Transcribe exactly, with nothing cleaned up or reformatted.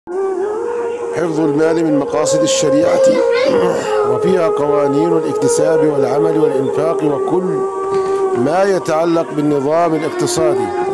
حفظ المال من مقاصد الشريعة، وفيها قوانين الاكتساب والعمل والإنفاق وكل ما يتعلق بالنظام الاقتصادي.